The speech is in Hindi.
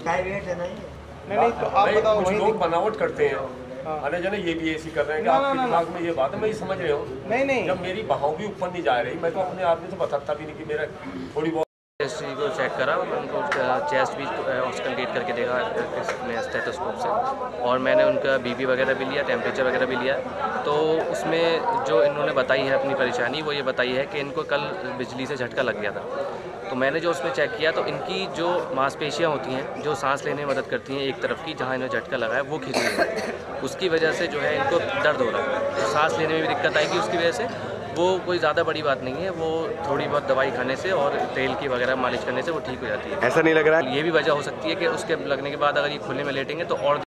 प्राइवेट है नहीं तो आप बताओ। कुछ लोग बनावट करते हैं। हाँ। अरे जाने ये भी ऐसी कर रहे हैं कि आपके दिमाग में ये बात है, मैं ये समझ रहा हूँ। नहीं जब मेरी बहाव भी ऊपर नहीं जा रही, मैं तो अपने आदमी से बताता भी नहीं कि मेरा थोड़ी बहुत चेस्ट को चेक करा, उनको चेस्ट भी ऑस्कलटेट करके देखा इसमें स्टेथोस्कोप से, और मैंने उनका बीपी वगैरह भी लिया, टेम्परेचर वगैरह भी लिया। तो उसमें जो इन्होंने बताई है अपनी परेशानी, वो ये बताई है कि इनको कल बिजली से झटका लग गया था। तो मैंने जो उसमें चेक किया तो इनकी जो मांसपेशियाँ होती हैं जो सांस लेने में मदद करती हैं एक तरफ की, जहाँ इन्हें झटका लगा है वो खिंची है, उसकी वजह से जो है इनको दर्द हो रहा है। तो सांस लेने में भी दिक्कत आएगी उसकी वजह से। वो कोई ज़्यादा बड़ी बात नहीं है, वो थोड़ी बहुत दवाई खाने से और तेल की वगैरह मालिश करने से वो ठीक हो जाती है। ऐसा नहीं लग रहा है? ये भी वजह हो सकती है कि उसके लगने के बाद अगर ये खुले में लेटेंगे तो और